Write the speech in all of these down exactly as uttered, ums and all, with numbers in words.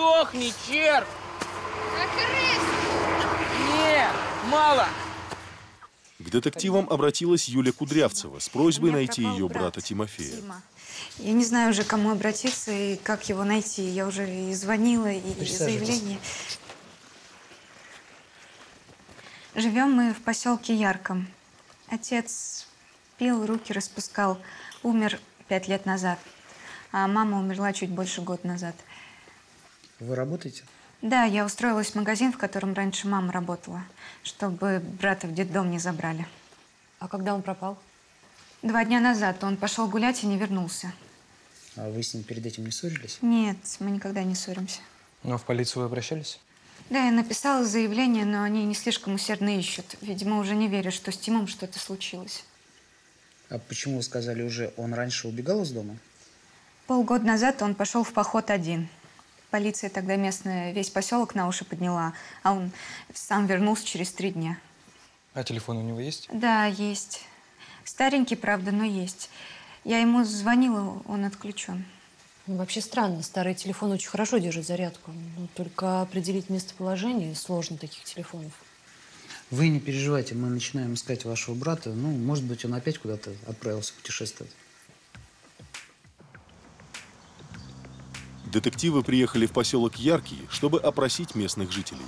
Сдохни, черт! Не, мало! К детективам обратилась Юля Кудрявцева с просьбой найти ее брата Тимофея. Тима. Я не знаю уже, к кому обратиться и как его найти. Я уже и звонила, и заявление. Живем мы в поселке Ярком. Отец пил, руки распускал, умер пять лет назад. А мама умерла чуть больше года назад. Вы работаете? Да, я устроилась в магазин, в котором раньше мама работала, чтобы брата в детдом не забрали. А когда он пропал? Два дня назад он пошел гулять и не вернулся. А вы с ним перед этим не ссорились? Нет, мы никогда не ссоримся. Но в полицию вы обращались? Да, я написала заявление, но они не слишком усердно ищут. Видимо, уже не верят, что с Тимом что-то случилось. А почему вы сказали уже, он раньше убегал из дома? Полгода назад он пошел в поход один. Полиция тогда местная весь поселок на уши подняла, а он сам вернулся через три дня. А телефон у него есть? Да, есть. Старенький, правда, но есть. Я ему звонила, он отключен. Ну, вообще странно. Старый телефон очень хорошо держит зарядку. Но только определить местоположение сложно таких телефонов. Вы не переживайте, мы начинаем искать вашего брата. Ну, может быть, он опять куда-то отправился путешествовать. Детективы приехали в поселок Яркий, чтобы опросить местных жителей.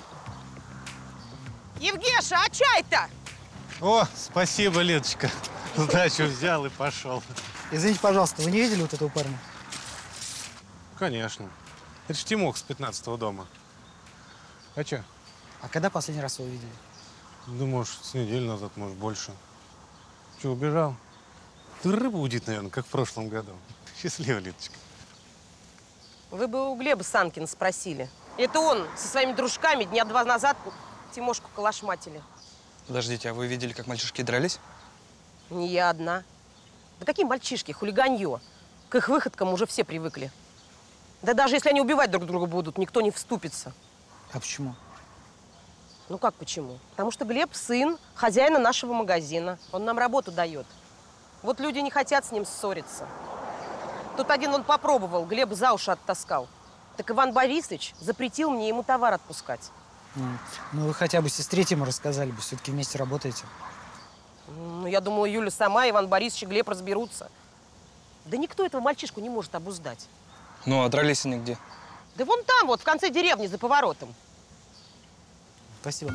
Евгеша, а чай-то? О, спасибо, Леточка. Сдачу взял и пошел. Извините, пожалуйста, вы не видели вот этого парня? Конечно. Это ж Тимок с пятнадцатого дома. А че? А когда последний раз его видели? Ну, может, с неделю назад, может, больше. Че, убежал? Ты рыбу удит, наверное, как в прошлом году. Счастливо, Леточка. Вы бы у Глеба Санкина спросили. Это он со своими дружками дня два назад Тимошку калашматили. Подождите, а вы видели, как мальчишки дрались? Не я одна. Да какие мальчишки, хулиганье. К их выходкам уже все привыкли. Да даже если они убивать друг друга будут, никто не вступится. А почему? Ну как почему? Потому что Глеб сын хозяина нашего магазина. Он нам работу дает. Вот люди не хотят с ним ссориться. Тут один он попробовал, Глеба за уши оттаскал. Так Иван Борисович запретил мне ему товар отпускать. Ну, ну вы хотя бы сестре Тиму рассказали бы, все-таки вместе работаете. Ну, я думала, Юля сама, Иван Борисович и Глеб разберутся. Да никто этого мальчишку не может обуздать. Ну, а дрались они где? Да вон там, вот, в конце деревни, за поворотом. Спасибо.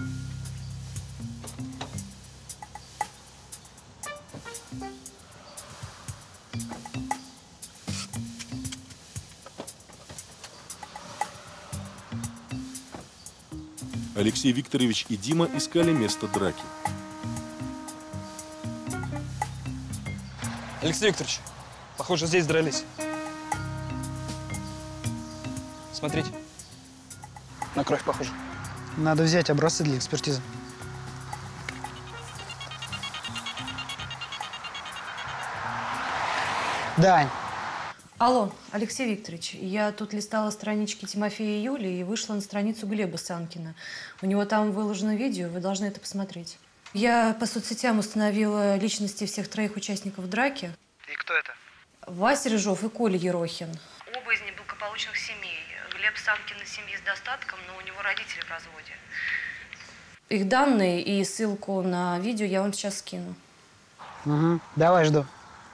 Алексей Викторович и Дима искали место драки. Алексей Викторович, похоже, здесь дрались. Смотрите. На кровь похоже. Надо взять образцы для экспертизы. Дань. Алло, Алексей Викторович, я тут листала странички Тимофея и Юли и вышла на страницу Глеба Санкина. У него там выложено видео, вы должны это посмотреть. Я по соцсетям установила личности всех троих участников драки. И кто это? Вася Рыжов и Коля Ерохин. Оба из неблагополучных семей. Глеб Санкин из семьи с достатком, но у него родители в разводе. Их данные и ссылку на видео я вам сейчас скину. Угу. Давай, жду.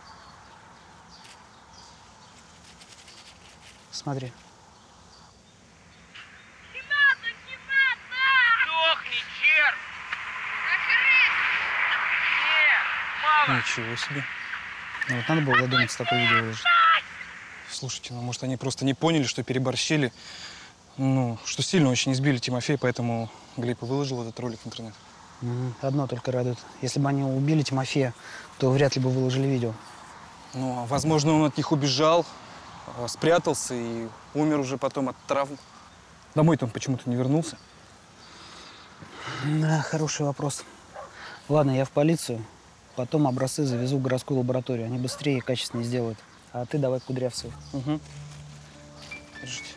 Смотри. Сдохни, черт! Не, мало! Ничего себе. Ну, вот надо было додуматься такое видео выложить. Слушайте, ну, может, они просто не поняли, что переборщили. Ну, что сильно очень избили Тимофея, поэтому Глеб и выложил этот ролик в интернет. Угу. Одно только радует. Если бы они убили Тимофея, то вряд ли бы выложили видео. Ну, возможно, он от них убежал, спрятался и умер уже потом от травм. Домой-то он почему-то не вернулся. Да, хороший вопрос. Ладно, я в полицию. Потом образцы завезу в городскую лабораторию. Они быстрее и качественнее сделают. А ты давай к Кудрявцеву. Угу. Держите.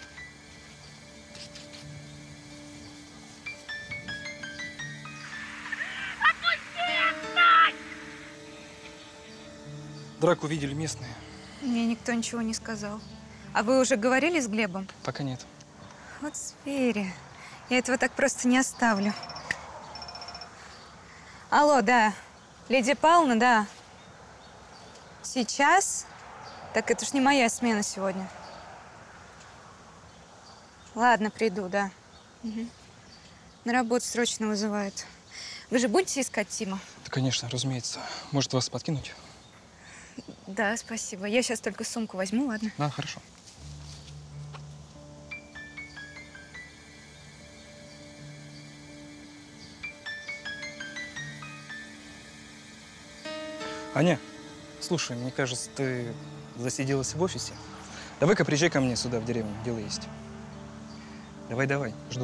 Драку видели местные. Мне никто ничего не сказал. А вы уже говорили с Глебом? Пока нет. Вот звери. Я этого так просто не оставлю. Алло, да. Лидия Павловна, да. Сейчас? Так это ж не моя смена сегодня. Ладно, приду, да. Угу. На работу срочно вызывают. Вы же будете искать Тима? Да, конечно, разумеется. Может, вас подкинуть? Да, спасибо. Я сейчас только сумку возьму, ладно? Да, хорошо. Аня, слушай, мне кажется, ты засиделась в офисе. Давай-ка приезжай ко мне сюда, в деревню. Дело есть. Давай-давай, жду.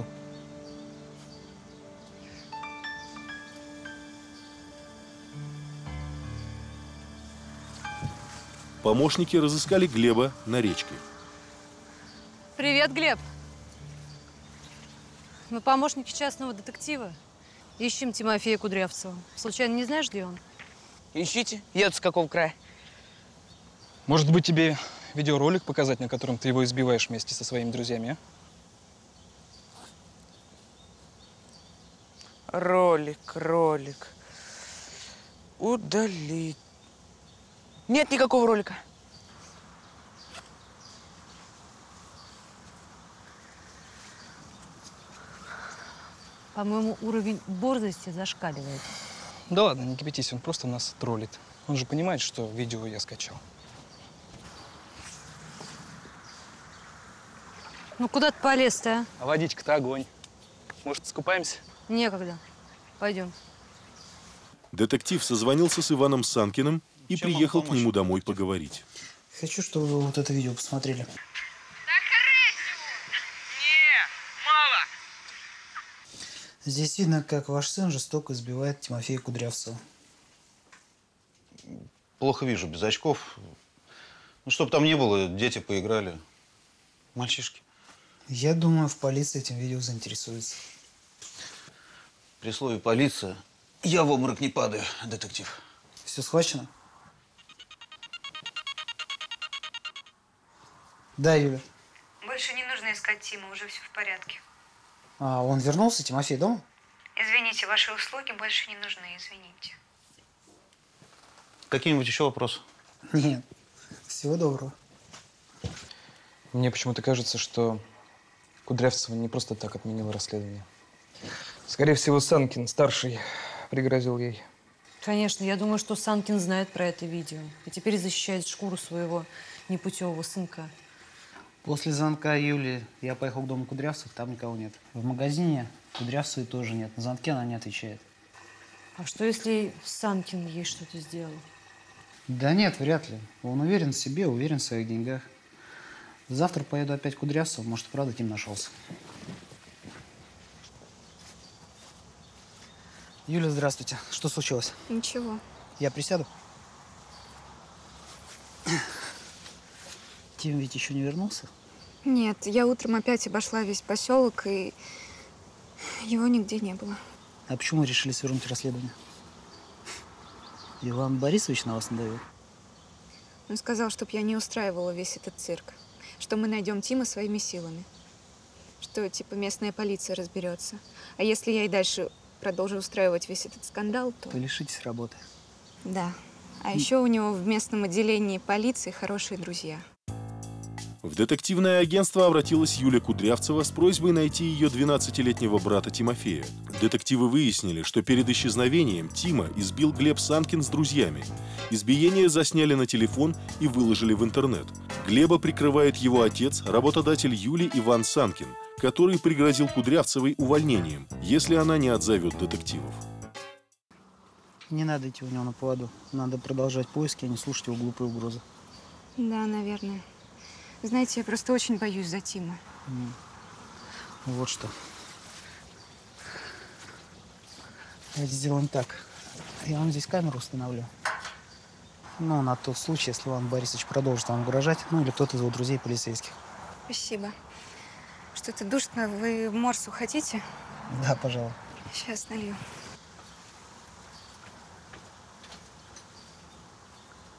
Помощники разыскали Глеба на речке. Привет, Глеб. Мы помощники частного детектива. Ищем Тимофея Кудрявцева. Случайно не знаешь, где он? Ищите. Я-то с какого края? Может быть, тебе видеоролик показать, на котором ты его избиваешь вместе со своими друзьями, а? Ролик, ролик. Удалить. Нет никакого ролика. По-моему, уровень борзости зашкаливает. Да ладно, не кипятись, он просто нас троллит. Он же понимает, что видео я скачал. Ну куда ты полез-то, а? А водичка-то огонь. Может, искупаемся? Некогда. Пойдем. Детектив созвонился с Иваном Санкиным и Чем приехал могу к нему помочь? домой поговорить. Хочу, чтобы вы вот это видео посмотрели. Не, мало. Здесь видно, как ваш сын жестоко избивает Тимофея Кудрявцева. Плохо вижу, без очков. Ну, чтобы там ни было, дети поиграли. Мальчишки. Я думаю, в полиции этим видео заинтересуется. При слове «полиция» я в обморок не падаю, детектив. Все схвачено? Да, Юля. Больше не нужно искать Тима, уже все в порядке. А он вернулся, Тимофей, дома? Извините, ваши услуги больше не нужны, извините. Какие-нибудь еще вопросы? Нет. Всего доброго. Мне почему-то кажется, что Кудрявцева не просто так отменила расследование. Скорее всего, Санкин, старший, пригрозил ей. Конечно, я думаю, что Санкин знает про это видео. И теперь защищает шкуру своего непутевого сынка. После звонка Юли я поехал к дому Кудрявцев, там никого нет. В магазине Кудрявцевой тоже нет. На звонки она не отвечает. А что, если Санкин ей что-то сделал? Да нет, вряд ли. Он уверен в себе, уверен в своих деньгах. Завтра поеду опять к Кудрявцеву, может, правда Тим нашелся. Юля, здравствуйте. Что случилось? Ничего. Я присяду? Тим ведь еще не вернулся? Нет, я утром опять обошла весь поселок, и его нигде не было. А почему вы решили свернуть расследование? Иван Борисович на вас надавил? Он сказал, чтоб я не устраивала весь этот цирк. Что мы найдем Тима своими силами. Что, типа, местная полиция разберется. А если я и дальше продолжу устраивать весь этот скандал, то… Вы лишитесь работы. Да. А еще у него в местном отделении полиции хорошие друзья. В детективное агентство обратилась Юля Кудрявцева с просьбой найти ее двенадцатилетнего брата Тимофея. Детективы выяснили, что перед исчезновением Тима избил Глеб Санкин с друзьями. Избиение засняли на телефон и выложили в интернет. Глеба прикрывает его отец, работодатель Юли Иван Санкин, который пригрозил Кудрявцевой увольнением, если она не отзовет детективов. Не надо идти у него на поводу. Надо продолжать поиски, а не слушать его глупые угрозы. Да, наверное. Знаете, я просто очень боюсь за Тима. Mm. Вот что. Давайте сделаем так. Я вам здесь камеру установлю. Ну, на тот случай, если Иван Борисович продолжит вам угрожать, ну, или кто-то из его друзей полицейских. Спасибо. Что-то душно. Вы морсу хотите? Да, пожалуй. Сейчас налью.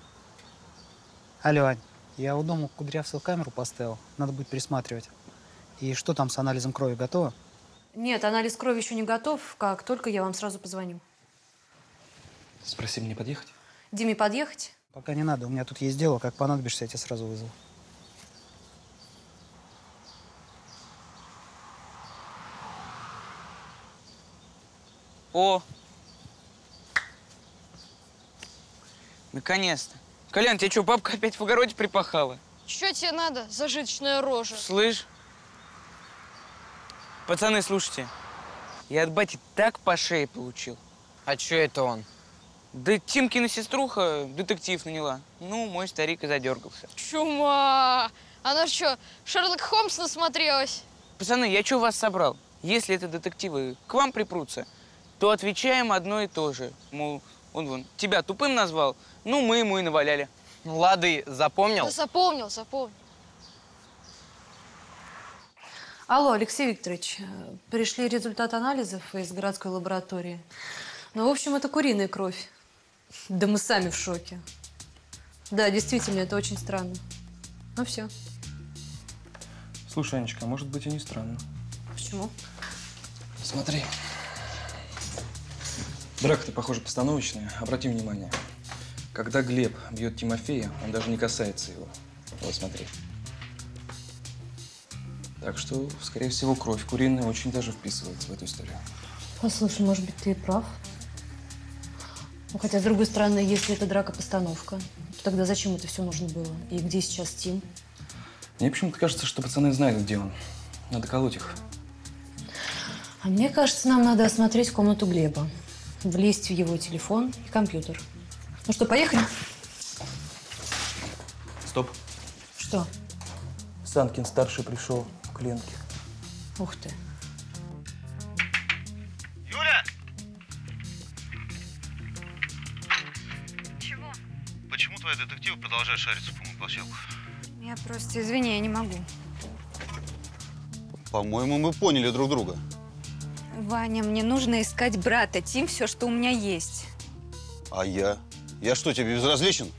Алло, Ань, я у дома Кудрявцева камеру поставил. Надо будет присматривать. И что там с анализом крови, готово? Нет, анализ крови еще не готов. Как только я вам сразу позвоню. Спроси, мне подъехать? Диме подъехать? Пока не надо, у меня тут есть дело. Как понадобишься, я тебя сразу вызову. О! Наконец-то. Колян, тебе что, бабка опять в огороде припахала? Что тебе надо, зажиточная рожа? Слышь? Пацаны, слушайте. Я от бати так по шее получил. А что это он? Да Тимкина сеструха детектив наняла. Ну, мой старик и задергался. Чума! Она что, Шерлок Холмс насмотрелась? Пацаны, я что вас собрал? Если это детективы к вам припрутся, то отвечаем одно и то же. Мол, он вон тебя тупым назвал, ну мы ему и наваляли. Ну, лады, запомнил? Да запомнил, запомнил. Алло, Алексей Викторович, пришли результаты анализов из городской лаборатории. Ну, в общем, это куриная кровь. Да мы сами в шоке. Да, действительно, это очень странно. Ну, все. Слушай, Анечка, может быть и не странно. Почему? Смотри. Драка-то, похоже, постановочная. Обрати внимание. Когда Глеб бьет Тимофея, он даже не касается его. Вот смотри. Так что, скорее всего, кровь куриная очень даже вписывается в эту историю. Послушай, может быть, ты и прав. Ну, хотя, с другой стороны, если это драка-постановка, то тогда зачем это все нужно было? И где сейчас Тим? Мне почему-то кажется, что пацаны знают, где он. Надо колоть их. А мне кажется, нам надо осмотреть комнату Глеба. Влезть в его телефон и компьютер. Ну что, поехали? Стоп. Что? Санкин старший пришел к Ленке. Ух ты. Юля! Чего? Почему твои детективы продолжают шариться по моему площадку? Я просто, извини, я не могу. По-моему, мы поняли друг друга. Ваня, мне нужно искать брата. Тим, все, что у меня есть. А я? Я что, тебе безразличен?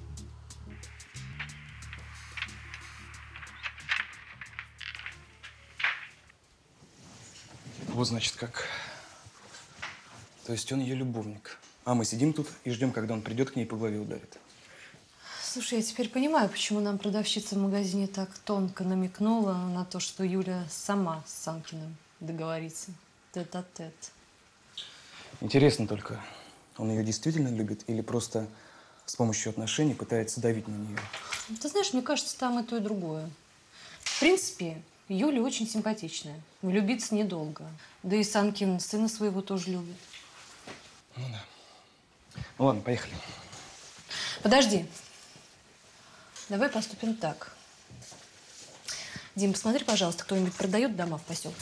Вот значит как. То есть он ее любовник. А мы сидим тут и ждем, когда он придет к ней и по голове ударит. Слушай, я теперь понимаю, почему нам продавщица в магазине так тонко намекнула на то, что Юля сама с Санкиным договорится. Тет-а-тет. Интересно только, он ее действительно любит или просто с помощью отношений пытается давить на нее? Ты знаешь, мне кажется, там и то, и другое. В принципе, Юля очень симпатичная. Влюбиться недолго. Да и Санкин сына своего тоже любит. Ну да. Ну ладно, поехали. Подожди. Давай поступим так. Дим, посмотри, пожалуйста, кто-нибудь продает дома в поселке.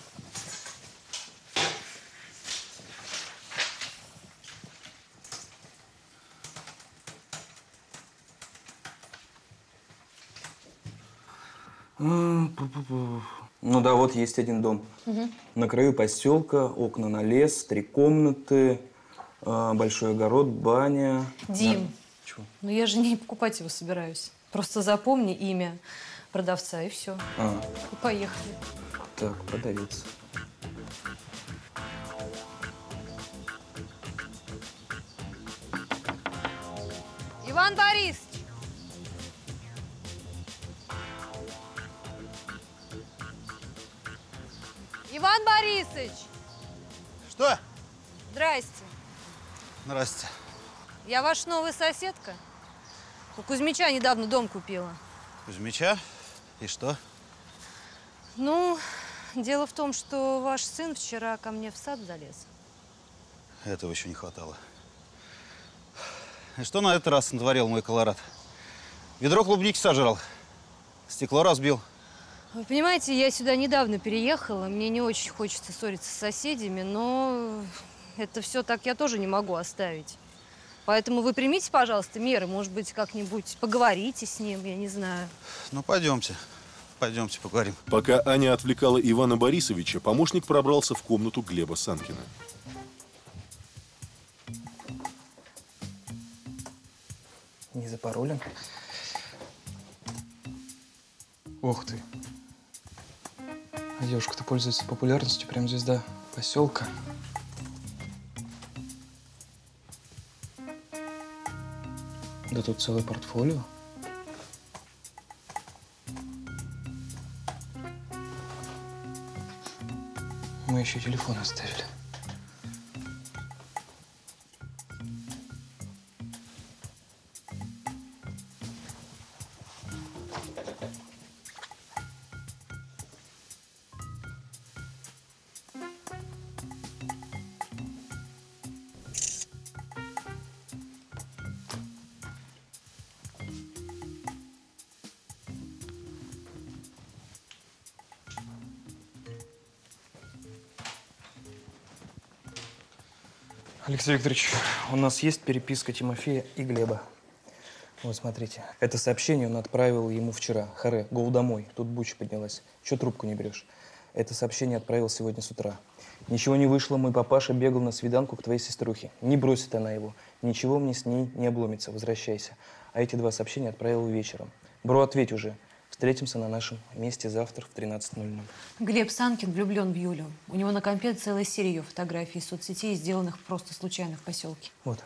Ну да, вот есть один дом. Угу. На краю поселка, окна на лес, три комнаты, э, большой огород, баня. Дим, Да. Чего? ну я же не покупать его собираюсь. Просто запомни имя продавца и все. А, И поехали. так, продавец. Иван Борисович! Иван Борисович! Что? Здрасте. Здрасте. Я ваша новая соседка. У Кузьмича недавно дом купила. Кузьмича? И что? Ну, дело в том, что ваш сын вчера ко мне в сад залез. Этого еще не хватало. И что на этот раз натворил мой колорад? Ведро клубники сожрал, стекло разбил. Вы понимаете, я сюда недавно переехала. Мне не очень хочется ссориться с соседями, но это все так я тоже не могу оставить. Поэтому вы примите, пожалуйста, меры. Может быть, как-нибудь поговорите с ним, я не знаю. Ну, пойдемте. Пойдемте поговорим. Пока Аня отвлекала Ивана Борисовича, помощник пробрался в комнату Глеба Санкина. Не запаролен. Ух ты. А девушка-то пользуется популярностью, прям звезда поселка. Да тут целое портфолио. Мы еще телефон оставили. Алексей Викторович, у нас есть переписка Тимофея и Глеба. Вот, смотрите. Это сообщение он отправил ему вчера. Харе, гоу домой. Тут буча поднялась. Чего трубку не берешь? Это сообщение отправил сегодня с утра. Ничего не вышло, мой папаша бегал на свиданку к твоей сеструхе. Не бросит она его. Ничего мне с ней не обломится. Возвращайся. А эти два сообщения отправил вечером. Бро, ответь уже. Встретимся на нашем месте завтра в тринадцать ноль ноль. Глеб Санкин влюблен в Юлю. У него на компе целая серия ее фотографий из соцсетей, сделанных просто случайно в поселке. Вот.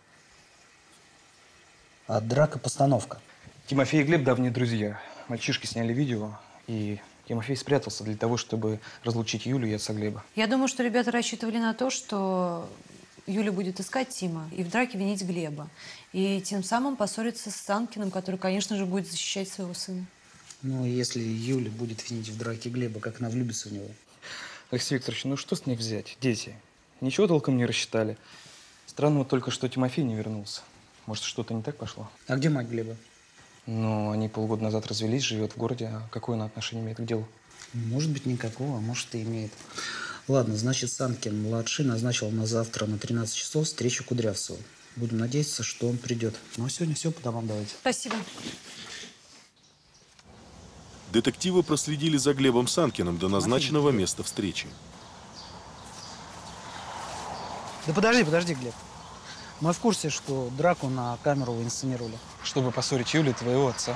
А драка постановка. Тимофей и Глеб давние друзья. Мальчишки сняли видео, и Тимофей спрятался для того, чтобы разлучить Юлю и отца Глеба. Я думаю, что ребята рассчитывали на то, что Юля будет искать Тима и в драке винить Глеба. И тем самым поссориться с Санкиным, который, конечно же, будет защищать своего сына. Ну, если Юля будет винить в драке Глеба, как она влюбится в него? Алексей Викторович, ну что с них взять? Дети. Ничего толком не рассчитали. Странно вот только, что Тимофей не вернулся. Может, что-то не так пошло? А где мать Глеба? Ну, они полгода назад развелись, живет в городе. А какое она отношение имеет к делу? Может быть, никакого, а может, и имеет. Ладно, значит, Санкин-младший назначил на завтра на тринадцать часов встречу Кудрявцева. Будем надеяться, что он придет. Ну, а сегодня все, по домам давайте. Спасибо. Детективы проследили за Глебом Санкиным до назначенного места встречи. Да подожди, подожди, Глеб. Мы в курсе, что драку на камеру вы инсценировали. Чтобы поссорить Юлю и твоего отца.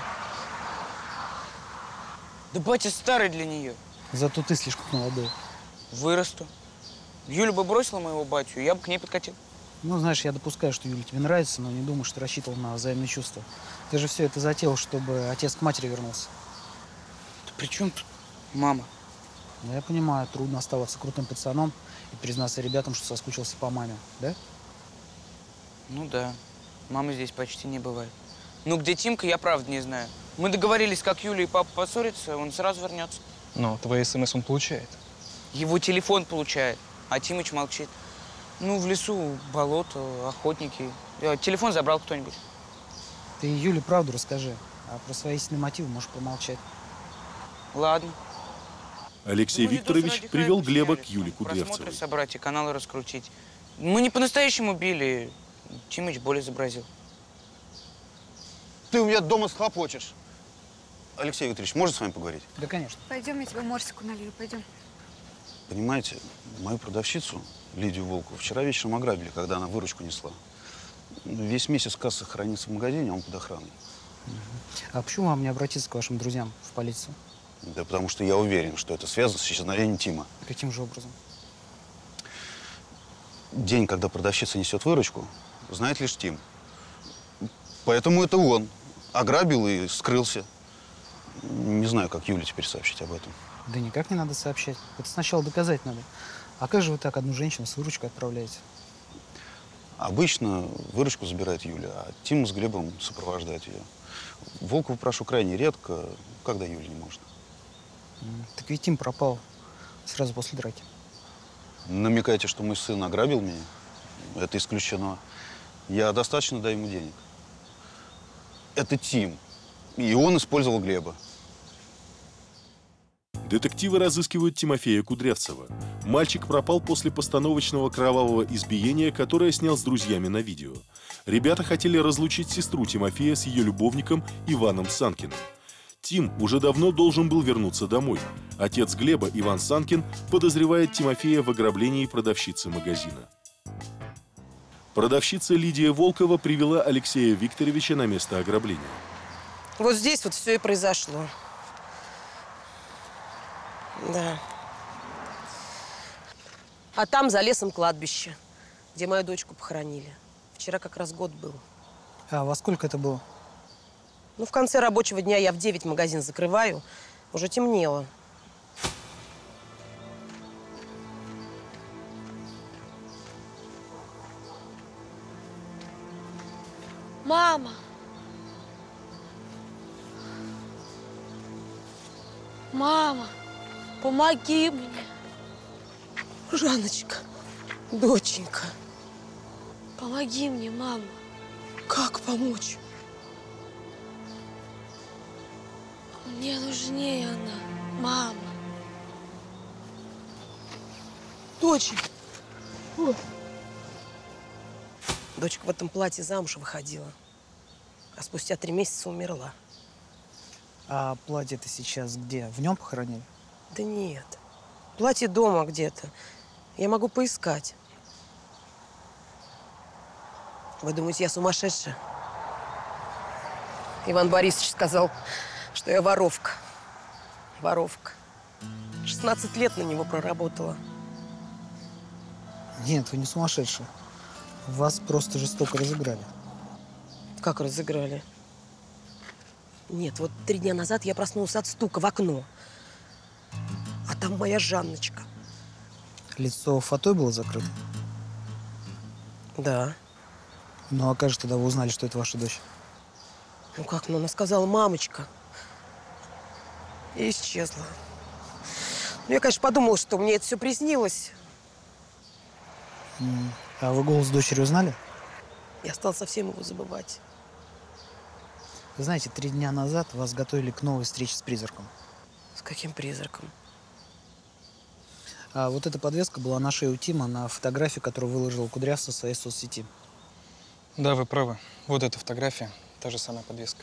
Да батя старый для нее. Зато ты слишком молодой. Вырасту. Юля бы бросила моего батю, я бы к ней подкатил. Ну, знаешь, я допускаю, что Юля тебе нравится, но не думаю, что рассчитывал на взаимные чувства. Ты же все это затеял, чтобы отец к матери вернулся. Да при чем тут мама? Ну, я понимаю, трудно оставаться крутым пацаном и признаться ребятам, что соскучился по маме, да? Ну да. Мамы здесь почти не бывает. Ну, где Тимка, я правда не знаю. Мы договорились, как Юля и папа поссорятся, он сразу вернется. Но твои смс он получает. Его телефон получает, а Тимыч молчит. Ну, в лесу болото, охотники. Телефон забрал кто-нибудь. Ты Юле правду расскажи, а про свои истинные мотивы можешь помолчать. Ладно. Алексей Викторович привел Глеба к Юле Кудрявцевой. Просмотры собрать и каналы раскрутить. Мы не по-настоящему били. Тимыч боль изобразил. Ты у меня дома схлопочешь. Алексей Викторович, можно с вами поговорить? Да, конечно. Пойдем, я тебе морсику налью, пойдем. Понимаете, мою продавщицу, Лидию Волкову, вчера вечером ограбили, когда она выручку несла. Весь месяц касса хранится в магазине, а он под охраной. А почему вам не обратиться к вашим друзьям в полицию? Да потому что я уверен, что это связано с исчезновением Тима. Каким же образом? День, когда продавщица несет выручку, знает лишь Тим. Поэтому это он ограбил и скрылся. Не знаю, как Юле теперь сообщить об этом. Да никак не надо сообщать. Это сначала доказать надо. А как же вы так одну женщину с выручкой отправляете? Обычно выручку забирает Юля, а Тим с Глебом сопровождает ее. Волкову прошу крайне редко, когда Юля не может. Так ведь Тим пропал сразу после драки. Намекаете, что мой сын ограбил меня? Это исключено. Я достаточно даю ему денег. Это Тим. И он использовал Глеба. Детективы разыскивают Тимофея Кудрявцева. Мальчик пропал после постановочного кровавого избиения, которое снял с друзьями на видео. Ребята хотели разлучить сестру Тимофея с ее любовником Иваном Санкиным. Тим уже давно должен был вернуться домой. Отец Глеба, Иван Санкин, подозревает Тимофея в ограблении продавщицы магазина. Продавщица Лидия Волкова привела Алексея Викторовича на место ограбления. Вот здесь вот все и произошло. Да. А там за лесом кладбище, где мою дочку похоронили. Вчера как раз год был. А во сколько это было? Ну, в конце рабочего дня я в девять магазин закрываю. Уже темнело. Мама! Мама, помоги мне. Жанночка, доченька. Помоги мне, мама. Как помочь? Мне нужнее она, мама. Доченька. О. Дочка в этом платье замуж выходила, а спустя три месяца умерла. А платье-то сейчас где? В нем похоронили? Да нет. Платье дома где-то. Я могу поискать. Вы думаете, я сумасшедшая? Иван Борисович сказал, что я воровка. Воровка. шестнадцать лет на него проработала. Нет, вы не сумасшедшие. Вас просто жестоко разыграли. Как разыграли? Нет, вот три дня назад я проснулась от стука в окно. А там моя Жанночка. Лицо фатой было закрыто? Да. Ну, а как же тогда вы узнали, что это ваша дочь? Ну как, ну она сказала, мамочка. И исчезла. Ну, я, конечно, подумала, что мне это все приснилось. М, А вы голос дочери узнали? Я стала совсем его забывать. Вы знаете, три дня назад вас готовили к новой встрече с призраком. С каким призраком? А вот эта подвеска была на шее у Тима на фотографии, которую выложил Кудрявцев в своей соцсети. Да, вы правы. Вот эта фотография, та же самая подвеска.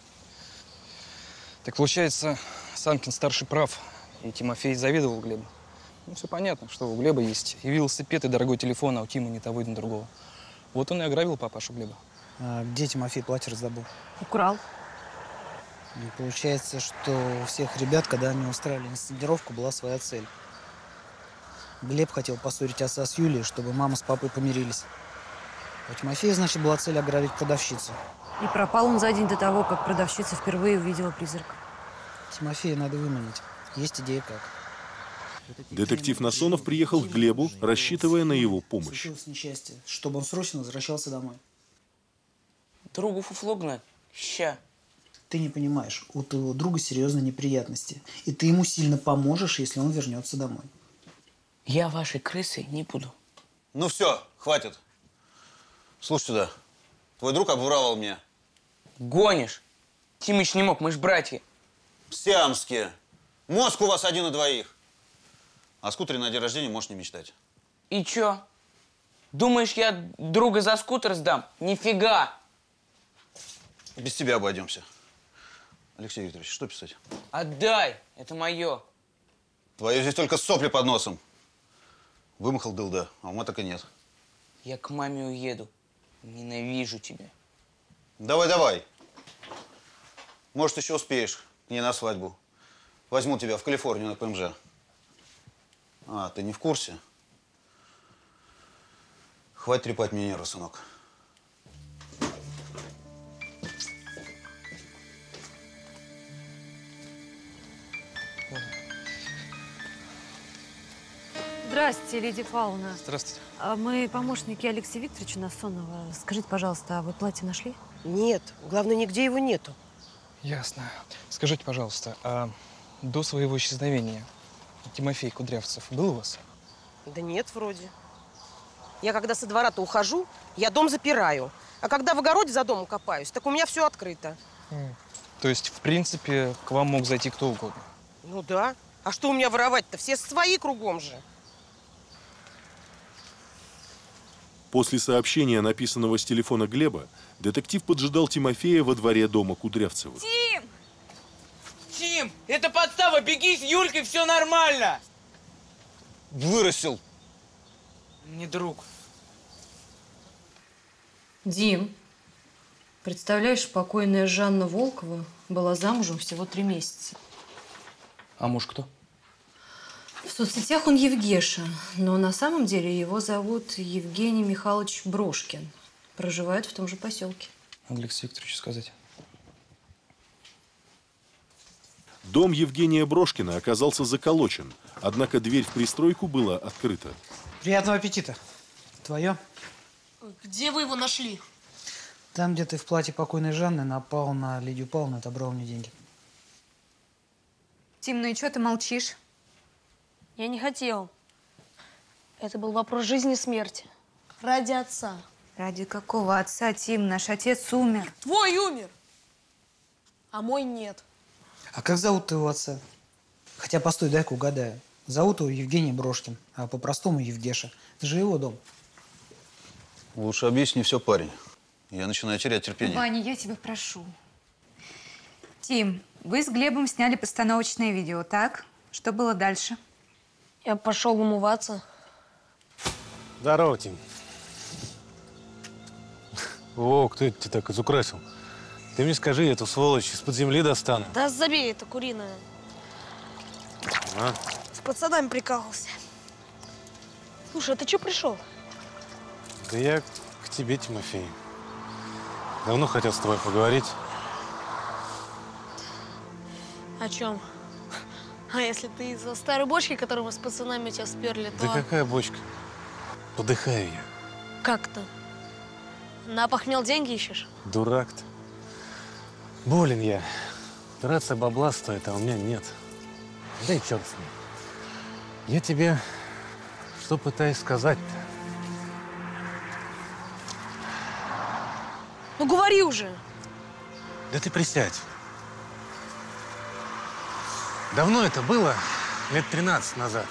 Так получается, Санкин-старший прав, и Тимофей завидовал Глебу. Ну, все понятно, что у Глеба есть и велосипед, и дорогой телефон, а у Тима ни того, ни другого. Вот он и ограбил папашу Глеба. А где Тимофей платье раздобыл? Украл. И получается, что у всех ребят, когда они устраивали инсценировку, была своя цель. Глеб хотел поссорить отца с Юлией, чтобы мама с папой помирились. У Тимофея, значит, была цель ограбить продавщицу. И пропал он за день до того, как продавщица впервые увидела призрака. Тимофея надо выманить. Есть идея как. Детектив Насонов приехал к Глебу, рассчитывая на его помощь. Случилось несчастье, чтобы он срочно возвращался домой. Другу фуфло гнать? Ща. Ты не понимаешь, у твоего друга серьезные неприятности. И ты ему сильно поможешь, если он вернется домой. Я вашей крысой не буду. Ну все, хватит. Слушай сюда. Твой друг обворовал меня. Гонишь. Тимыч не мог, мы ж братья. Сиамские. Мозг у вас один на двоих. О скутере на день рождения можешь не мечтать. И чё? Думаешь, я друга за скутер сдам? Нифига! Без тебя обойдемся. Алексей Викторович, что писать? Отдай! Это мое. Твое здесь только сопли под носом. Вымахал дылда, а ума так и нет. Я к маме уеду. Ненавижу тебя. Давай, давай. Может, еще успеешь к ней на свадьбу. Возьму тебя в Калифорнию на ПМЖ. А, ты не в курсе? Хватит трепать мне нервы, сынок. Здравствуйте, Лидия Павловна. Здравствуйте. А мы помощники Алексея Викторовича Насонова. Скажите, пожалуйста, а вы платье нашли? Нет. Главное, нигде его нету. Ясно. Скажите, пожалуйста, а до своего исчезновения Тимофей Кудрявцев был у вас? Да нет, вроде. Я когда со двора-то ухожу, я дом запираю. А когда в огороде за домом копаюсь, так у меня все открыто. Mm. То есть, в принципе, к вам мог зайти кто угодно? Ну да. А что у меня воровать-то? Все свои кругом же. После сообщения, написанного с телефона Глеба, детектив поджидал Тимофея во дворе дома Кудрявцевых. Тим! Тим, это подстава, беги с Юлькой, все нормально! Вырастил. Не друг. Дим, представляешь, покойная Жанна Волкова была замужем всего три месяца. А муж кто? В соцсетях он Евгеша, но на самом деле его зовут Евгений Михайлович Брошкин. Проживает в том же поселке. Алексею Викторовичу сказать. Дом Евгения Брошкина оказался заколочен, однако дверь в пристройку была открыта. Приятного аппетита. Твое? Где вы его нашли? Там, где ты в платье покойной Жанны напал на Лидию Павловну, отобрал мне деньги. Тим, ну и что ты молчишь? Я не хотел. Это был вопрос жизни и смерти. Ради отца. Ради какого отца, Тим? Наш отец умер. Твой умер, а мой нет. А как зовут твоего отца? Хотя, постой, дай-ка угадаю. Зовут его Евгений Брошкин, а по-простому Евгеша. Это же его дом. Лучше объясни все, парень. Я начинаю терять терпение. Ваня, я тебя прошу. Тим, вы с Глебом сняли постановочное видео, так? Что было дальше? Я пошел умываться. Здорово, Тим. О, кто это тебя так изукрасил? Ты мне скажи, эту сволочь из-под земли достану. Да забей, это куриное. А? С пацанами прикалывался. Слушай, а ты что пришел? Да я к тебе, Тимофей. Давно хотел с тобой поговорить. О чем? А если ты из-за старой бочки, которую мы с пацанами у тебя сперли, то… Да какая бочка? Подыхаю я. Как-то? На похмел деньги ищешь? Дурак-то. Болен я. Рация бабла стоит, а у меня нет. Да и черт с ним. Я тебе что пытаюсь сказать-то? Ну говори уже. Да ты присядь. Давно это было, лет тринадцать назад.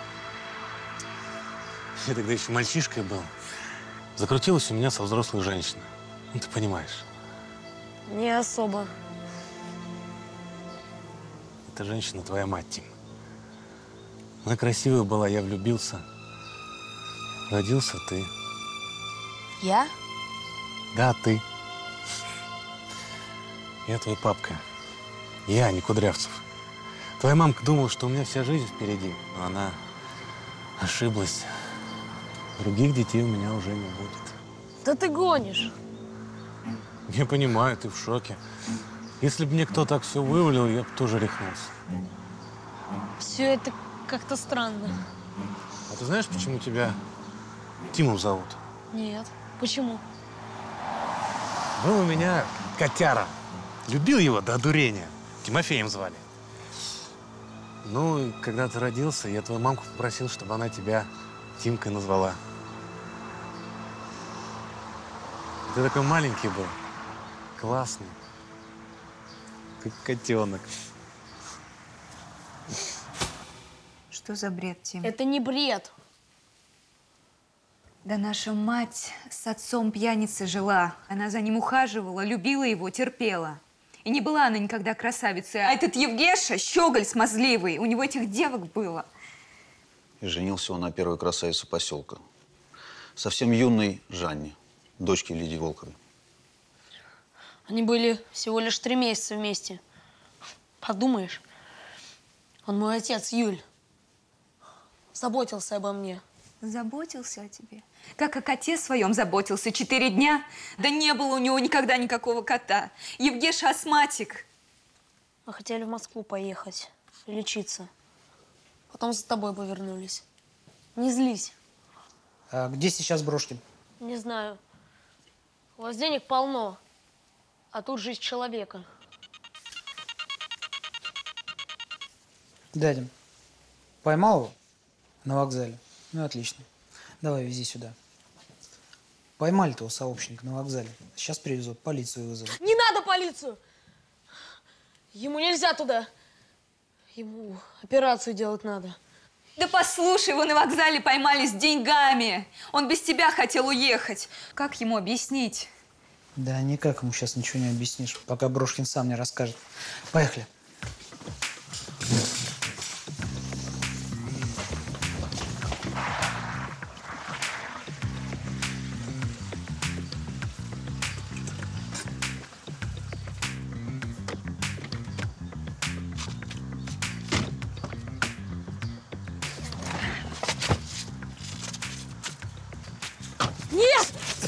Я тогда еще мальчишкой был. Закрутилась у меня со взрослой женщиной. Ну, ты понимаешь. Не особо. Эта женщина твоя мать, Тим. Она красивая была, я влюбился. Родился ты. Я? Да, ты. Я твой папка. Я, не Кудрявцев. Твоя мамка думала, что у меня вся жизнь впереди, но она ошиблась. Других детей у меня уже не будет. Да ты гонишь. Я понимаю, ты в шоке. Если бы мне кто так все вывалил, я бы тоже рехнулся. Все это как-то странно. А ты знаешь, почему тебя Тимом зовут? Нет. Почему? Был у меня котяра. Любил его до одурения. Тимофеем звали. Ну, и когда ты родился, я твою мамку попросил, чтобы она тебя Тимкой назвала. Ты такой маленький был. Классный. Как котенок. Что за бред, Тим? Это не бред. Да наша мать с отцом пьяницы жила. Она за ним ухаживала, любила его, терпела. И не была она никогда красавицей. А этот Евгеша, щеголь смазливый, у него этих девок было. И женился он на первой красавице поселка. Совсем юной Жанне, дочке Лидии Волковой. Они были всего лишь три месяца вместе. Подумаешь, он мой отец, Юль. Заботился обо мне. Заботился о тебе? Как о коте своем заботился четыре дня? Да не было у него никогда никакого кота. Евгеша астматик. Мы хотели в Москву поехать, лечиться. Потом за тобой повернулись. Не злись. А где сейчас Брошкин? Не знаю. У вас денег полно, а тут жизнь человека. Дядя, поймал его на вокзале? Ну, отлично. Давай, вези сюда. Поймали того сообщника на вокзале. Сейчас привезут, полицию вызовут. Не надо полицию! Ему нельзя туда. Ему операцию делать надо. Да послушай, его на вокзале поймали с деньгами. Он без тебя хотел уехать. Как ему объяснить? Да никак ему сейчас ничего не объяснишь, пока Брошкин сам не расскажет. Поехали.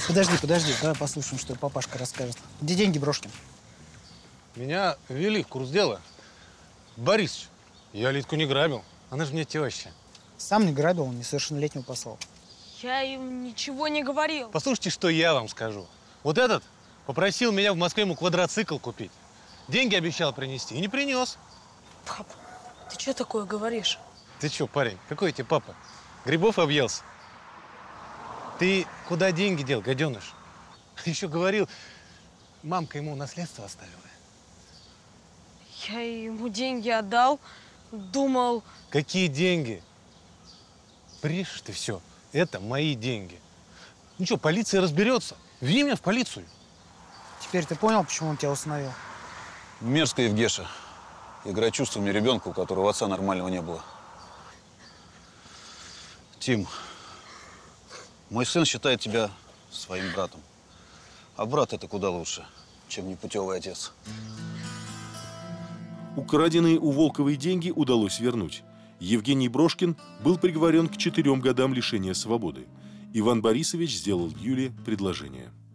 Подожди, подожди, давай послушаем, что папашка расскажет. Где деньги, Брошкин? Меня ввели в курс дела. Борисович, я Литку не грабил. Она же мне теща. Сам не грабил, он несовершеннолетнего послал. Я им ничего не говорил. Послушайте, что я вам скажу. Вот этот попросил меня в Москве ему квадроцикл купить. Деньги обещал принести и не принес. Пап, ты что такое говоришь? Ты что, парень, какой тебе папа? Грибов объелся? Ты куда деньги дел, гаденыш? Еще говорил, мамка ему наследство оставила. Я ему деньги отдал, думал… Какие деньги? Брешешь ты все. Это мои деньги. Ну что, полиция разберется. Вези меня в полицию. Теперь ты понял, почему он тебя установил? Мерзко, Евгеша. Играть чувствами ребенка, у которого отца нормального не было. Тим, мой сын считает тебя своим братом. А брат это куда лучше, чем непутевый отец. Украденные у Волковой деньги удалось вернуть. Евгений Брошкин был приговорен к четырем годам лишения свободы. Иван Борисович сделал Юле предложение.